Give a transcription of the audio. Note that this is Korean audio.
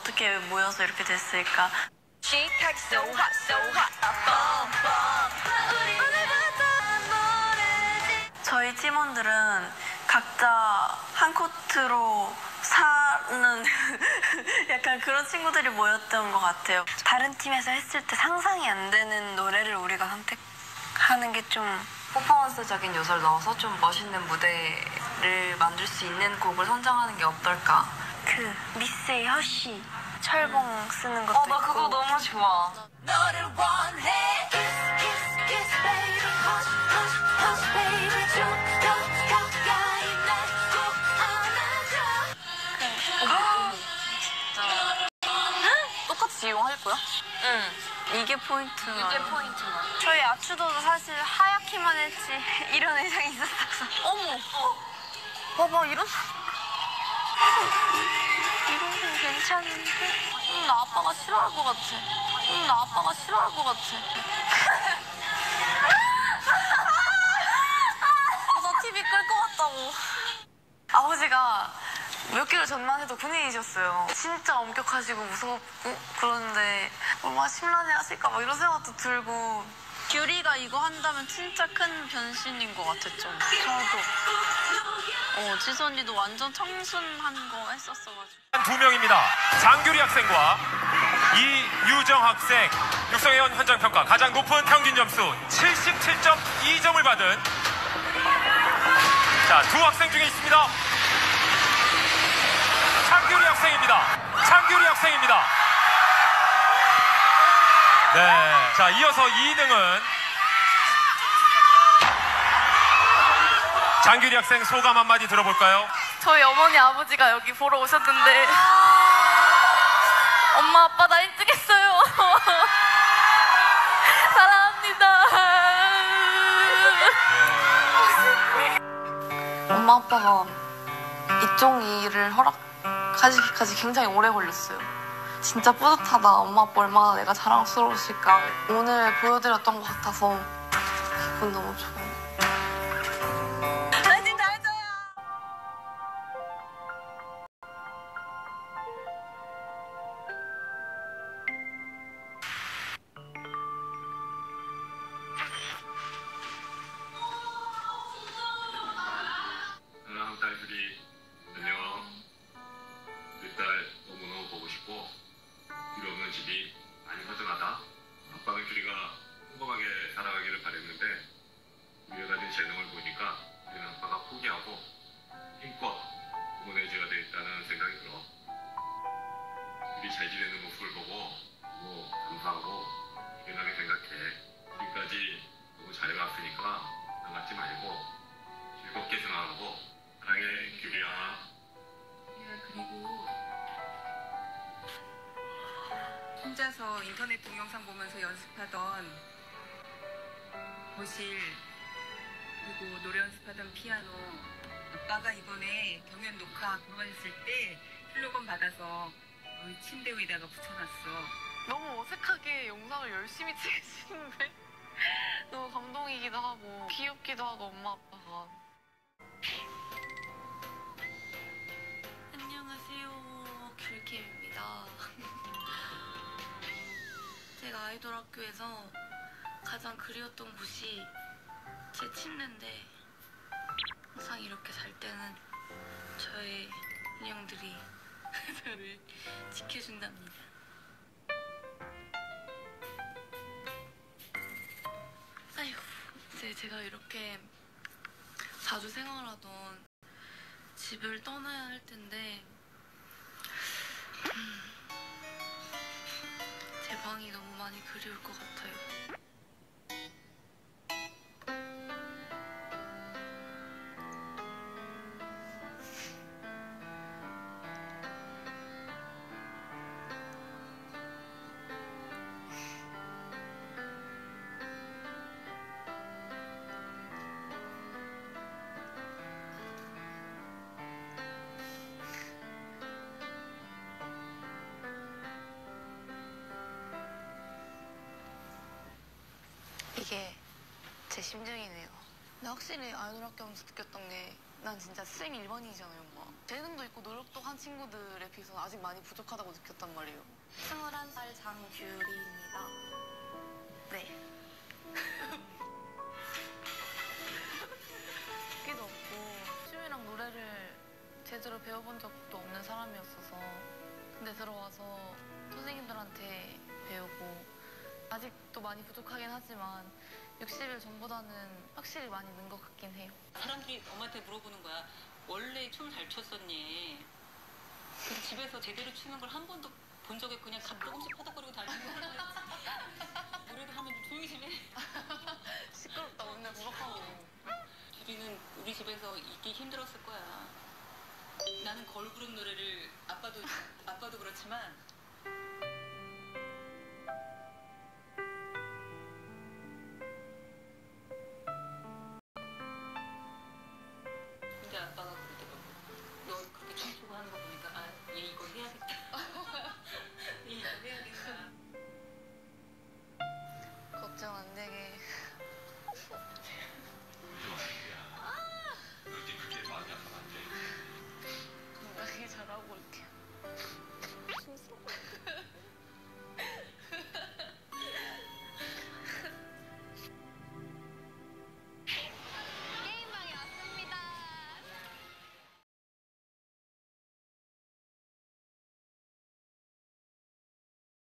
어떻게 모여서 이렇게 됐을까? 저희 팀원들은 각자 한 코트로 사는 약간 그런 친구들이 모였던 것 같아요. 다른 팀에서 했을 때 상상이 안 되는 노래를 우리가 선택하는 게 좀 퍼포먼스적인 요소를 넣어서 좀 멋있는 무대를 만들 수 있는 곡을 선정하는 게 어떨까? 그 미스의 허쉬 철봉 쓰는 것도 나 그거 있고. 너무 좋아. 너를 원해 kiss kiss baby hush hush hush baby 좀 더 가까이 날 꼭 안아줘. 똑같이 이용할 거야? 응. 이게 포인트야. 이게 포인트야. 저희 아추도도 사실 하얗기만 했지 이런 의상이 있었어. 어머. 봐봐 이런 이런 거 괜찮은데? 나 아빠가 싫어할 것 같아. 나 아빠가 싫어할 것 같아. 나 TV 끌 것 같다고. 아버지가 몇 개월 전만 해도 군인이셨어요. 진짜 엄격하시고 무섭고 그런데 얼마나 심란해 하실까 막 이런 생각도 들고. 규리가 이거 한다면 진짜 큰 변신인 것 같아 좀. 저도. 지수 언니도 완전 청순한 거 했었어가지고. 두 명입니다. 장규리 학생과 이유정 학생. 육성회원 현장평가 가장 높은 평균 점수 77.2점을 받은 자, 두 학생 중에 있습니다. 장규리 학생입니다. 장규리 학생입니다. 네, 자, 이어서 2등은 장규리 학생 소감 한마디 들어볼까요? 저희 어머니 아버지가 여기 보러 오셨는데 엄마 아빠 나 1등 했어요. 사랑합니다. 엄마 아빠가 이쪽 일을 허락하시기까지 굉장히 오래 걸렸어요. 진짜 뿌듯하다. 엄마 아빠 얼마나 내가 자랑스러우실까. 오늘 보여드렸던 것 같아서 기분 너무 좋아요. 사랑하는 딸들이 안녕. 우리 딸 너무너무 보고 싶고 길 없는 집이 많이 허전하다. 아빠는 규리가 평범하게 살아가기를 바랬는데 우리가 가진 재능을 보니까 우리는 아빠가 포기하고 힘껏 응원해줘야 되겠다는 생각이 들어. 규리 잘 지내는 모습을 보고 너무 감사하고 대단하게 생각해. 지금까지 너무 잘해왔으니까 나가지 말고 즐겁게 생활하고 사랑해 규리야. 그리고 혼자서 인터넷 동영상 보면서 연습하던 거실 그리고 노래 연습하던 피아노 아빠가 이번에 경연 녹화 그만했을 때 슬로건 받아서 우리 침대 위에다가 붙여놨어. 너무 어색하게 영상을 열심히 찍으시는데 너무 감동이기도 하고 귀엽기도 하고 엄마 아빠가. 안녕하세요, 귤캠입니다. 제가 아이돌 학교에서 가장 그리웠던 곳이 제 침대인데 항상 이렇게 잘 때는 저의 인형들이 저를 지켜준답니다. 아이고, 이제 제가 이렇게 자주 생활하던 집을 떠나야 할 텐데 제 방이 너무 많이 그리울 것 같아요. 이게 제 심정이네요. 근데 확실히 아이돌 학교 하면서 느꼈던 게 난 진짜 수행 1번이잖아요, 엄마. 재능도 있고 노력도 한 친구들에 비해서 아직 많이 부족하다고 느꼈단 말이에요. 21살 장규리입니다. 네. 끼도 없고 춤이랑 노래를 제대로 배워본 적도 없는 사람이었어서 근데 들어와서 선생님들한테 배우고 아직도 많이 부족하긴 하지만 60일 전보다는 확실히 많이 는 것 같긴 해요. 사람들이 엄마한테 물어보는 거야. 원래 춤을 잘 췄었니? 근데 집에서 제대로 추는 걸 한 번도 본 적이 없고 그냥 조금씩 파닥거리고 다니는 거야. 노래도 하면 좀 조용히 좀 해. 시끄럽다고 맨날 부럽다고. 주리는 우리 집에서 있기 힘들었을 거야. 나는 걸그룹 노래를 아빠도 그렇지만